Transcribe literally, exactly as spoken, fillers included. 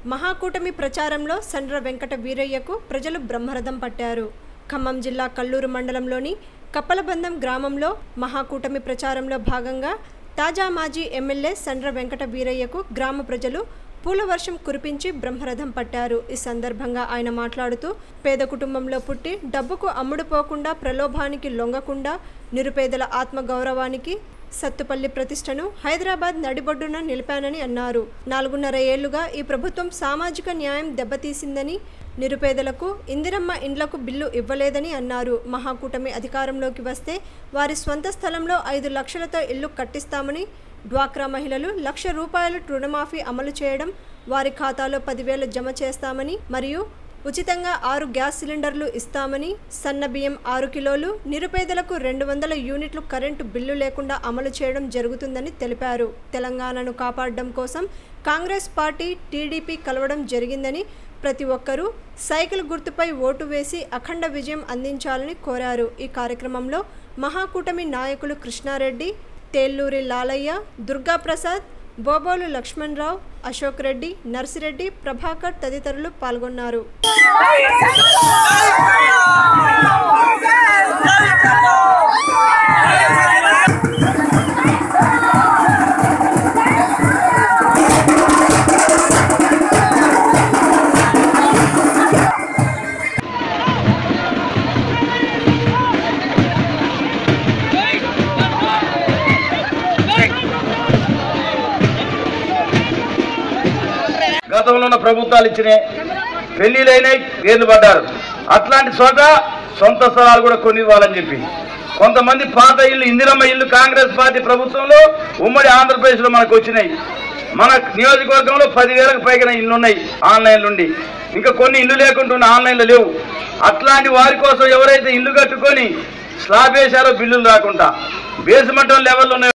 మహాకూటమి ప్రచారంలో సండ్ర వెంకట వీరయ్యకు ప్రజలు బ్రహ్మరథం పట్టారు. ఖమ్మం జిల్లా కల్లూరు మండలంలోని కప్పలబంధం గ్రామంలో మహాకూటమి ప్రచారంలో భాగంగా తాజా మాజీ ఎమ్మెల్యే సండ్ర వెంకట వీరయ్యకు గ్రామ ప్రజలు పూల వర్షం కురిపించి బ్రహ్మరథం పట్టారు. ఈ సందర్భంగా ఆయన మాట్లాడుతూ పేద కుటుంబంలో పుట్టి డబ్బుకు అమ్ముడుపోకుండా ప్రలోభానికి లొంగకుండా నిరుపేదల ఆత్మగౌరవానికి సత్తుపల్లి ప్రతిష్టను హైదరాబాద్ నడిబొడ్డున నిలిపానని అన్నారు. నాలుగున్నర ఏళ్లుగా ఈ ప్రభుత్వం సామాజిక న్యాయం దెబ్బతీసిందని, నిరుపేదలకు ఇందిరమ్మ ఇండ్లకు బిల్లు ఇవ్వలేదని అన్నారు. మహాకూటమి అధికారంలోకి వస్తే వారి స్వంత స్థలంలో ఐదు లక్షలతో ఇల్లు కట్టిస్తామని, డ్వాక్రా మహిళలు లక్ష రూపాయల రుణమాఫీ అమలు చేయడం, వారి ఖాతాలో పదివేలు జమ చేస్తామని మరియు ఉచితంగా ఆరు గ్యాస్ సిలిండర్లు ఇస్తామని, సన్న బియ్యం ఆరు కిలోలు, నిరుపేదలకు రెండు వందల యూనిట్లు కరెంటు బిల్లు లేకుండా అమలు చేయడం జరుగుతుందని తెలిపారు. తెలంగాణను కాపాడడం కోసం కాంగ్రెస్ పార్టీ టీడీపీ కలవడం జరిగిందని, ప్రతి ఒక్కరూ సైకిల్ గుర్తుపై ఓటు వేసి అఖండ విజయం అందించాలని కోరారు. ఈ కార్యక్రమంలో మహాకూటమి నాయకులు కృష్ణారెడ్డి, తేల్లూరి లాలయ్య, దుర్గాప్రసాద్, బోబోలు లక్ష్మణరావు, అశోక్ రెడ్డి, నర్సిరెడ్డి, ప్రభాకర్ తదితరులు పాల్గొన్నారు. గతంలో ఉన్న ప్రభుత్వాలు ఇచ్చినాయి, పెళ్లిళ్ళైనాయి, పేర్లు పడ్డారు. అట్లాంటి చోట సొంత స్థలాలు కూడా కొని ఇవ్వాలని చెప్పి కొంతమంది పాత ఇల్లు, ఇందిరమ్మ ఇల్లు కాంగ్రెస్ పార్టీ ప్రభుత్వంలో ఉమ్మడి ఆంధ్రప్రదేశ్లో మనకు వచ్చినాయి. మన నియోజకవర్గంలో పదివేలకు పైగా ఇల్లు ఉన్నాయి ఆన్లైన్ నుండి, ఇంకా కొన్ని ఇల్లు లేకుండా ఆన్లైన్లో లేవు. అట్లాంటి వారి కోసం ఎవరైతే ఇల్లు కట్టుకొని స్లాబ్ వేశారో బిల్లులు రాకుండా బేస్మెంట్ లెవెల్లో